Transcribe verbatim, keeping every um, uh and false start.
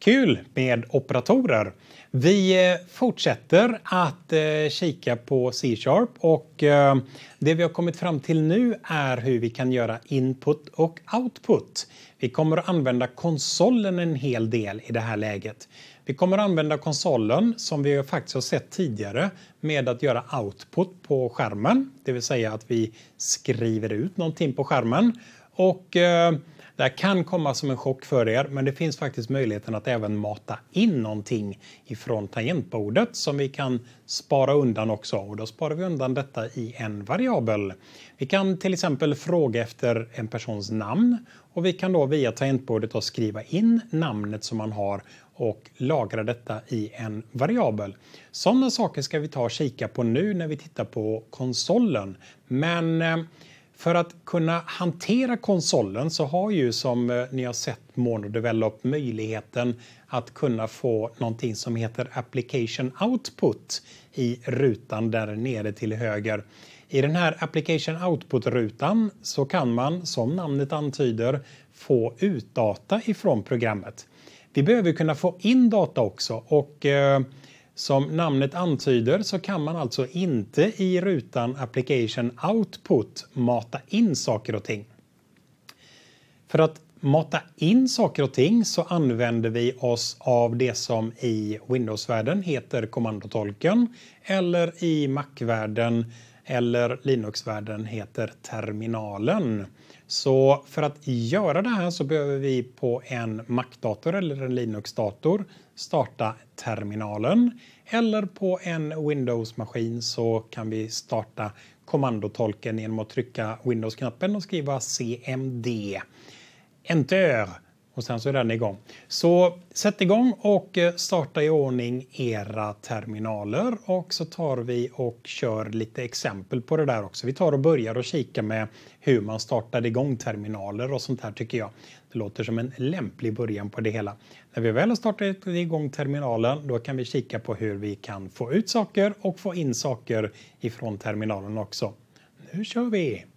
Kul med operatorer. Vi fortsätter att kika på C Sharp och det vi har kommit fram till nu är hur vi kan göra input och output. Vi kommer att använda konsolen en hel del i det här läget. Vi kommer att använda konsolen som vi faktiskt har sett tidigare med att göra output på skärmen. Det vill säga att vi skriver ut någonting på skärmen och det här kan komma som en chock för er, men det finns faktiskt möjligheten att även mata in någonting ifrån tangentbordet som vi kan spara undan också. Och då sparar vi undan detta i en variabel. Vi kan till exempel fråga efter en persons namn och vi kan då via tangentbordet då skriva in namnet som man har och lagra detta i en variabel. Sådana saker ska vi ta och kika på nu när vi tittar på konsolen. Men för att kunna hantera konsolen så har ju som ni har sett MonoDevelop möjligheten att kunna få någonting som heter Application Output i rutan där nere till höger. I den här Application Output-rutan så kan man, som namnet antyder, få ut data ifrån programmet. Vi behöver kunna få in data också och eh, som namnet antyder så kan man alltså inte i rutan Application Output mata in saker och ting. För att mata in saker och ting så använder vi oss av det som i Windows-världen heter kommandotolken eller i Mac-världen eller Linux-världen heter terminalen. Så för att göra det här så behöver vi på en Mac-dator eller en Linux-dator starta terminalen. Eller på en Windows-maskin så kan vi starta kommandotolken genom att trycka Windows-knappen och skriva C M D. Enter! Och sen så är den igång. Så sätt igång och starta i ordning era terminaler. Och så tar vi och kör lite exempel på det där också. Vi tar och börjar och kika med hur man startar igång terminaler och sånt här tycker jag. Det låter som en lämplig början på det hela. När vi väl har startat igång terminalen då kan vi kika på hur vi kan få ut saker och få in saker ifrån terminalen också. Nu kör vi!